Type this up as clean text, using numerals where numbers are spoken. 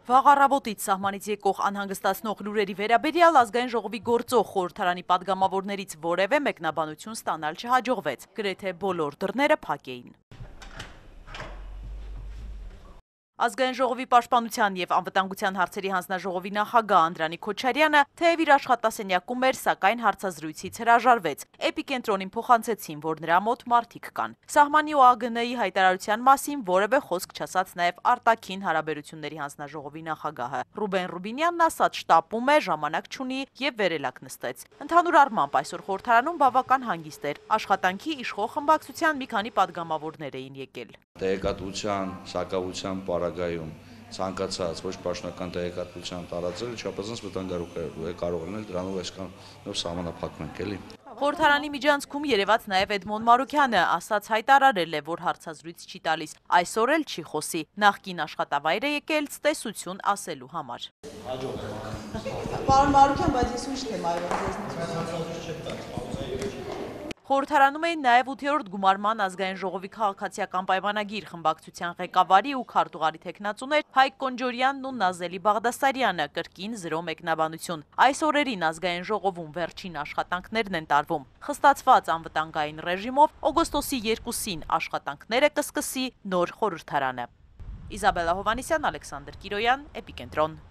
Վաղ առավոտից սահմանից եկող անհանգստացնող լուրերի վերաբերյալ ազգային ժողովի գործող խորհրդարանի պատգամավորներից որևէ մեկնաբանություն ստանալ չհաջողվեց, գրեթե բոլոր դռները փակ էին։ Ազգային ժողովի պաշտպանության և անվտանգության հարցերի հանձնաժողովի նախագահ Անդրանիկ Քոչարյանը թեև իր աշխատասենյակում էր, սակայն հարցազրույցից հրաժարվեց։ Էպիկենտրոնին փոխանցեցին, որ նրա մոտ մարդիկ կան։ Սահմանի ու ԱԳՆ-ի հայտարարության մասին որևէ խոսք չասաց նաև արտաքին հարաբերությունների հանձնաժողովի նախագահը։ Ռուբեն Ռուբինյանն ասաց, շտապում է, ժամանակ չունի և վերելակ նստեց։ Ընդհանուր առմամբ այսօր խորհրդարանում բավական հանգիստ էր։ Աշխատանքի իշխող խմբակցության մի քանի պատգամավորներ էին եկել։ Տեղեկատվության, սակավության պարագայում ցանկացած ոչ պաշտոնական տեղեկատվության տարածելը չափազանց վտանգավոր է կարող լինել, դրանով այսքան նոր սահմանափակում ենք, էլի։ Խորհրդարանի միջանցքում երևաց նաև Էդմոն Մարուքյանը, ասաց հայտարարել է, որ հարցազրույց չի տալիս, այսօր էլ չի խոսի, նախկին աշխատավայր է եկել ցտեսություն ասելու համար։ Պարոն Մարուքյան, բայց ես ուրիշ թեմայով եմ Խորհրդարանում էին նաև 8-րդ գումարման ազգային ժողովի քաղաքացիական պայմանագիր խմբակցության ղեկավարի ու քարտուղարի թեկնածուներ Հայկ Կոնջորյանն ու Նազելի Բաղդասարյանը, կրկին 0 մեկնաբանություն։ Այս օրերին ազգային ժողովում վերջին աշխատանքներն են տարվում։ Խստացված անվտանգային ռեժիմով օգոստոսի 2-ին աշխատանքները կսկսի նոր խորհրդարանը։ Իզաբելլա Հովհաննիսյան, Ալեքսանդր Կիրոյան, Էպիկենտրոն։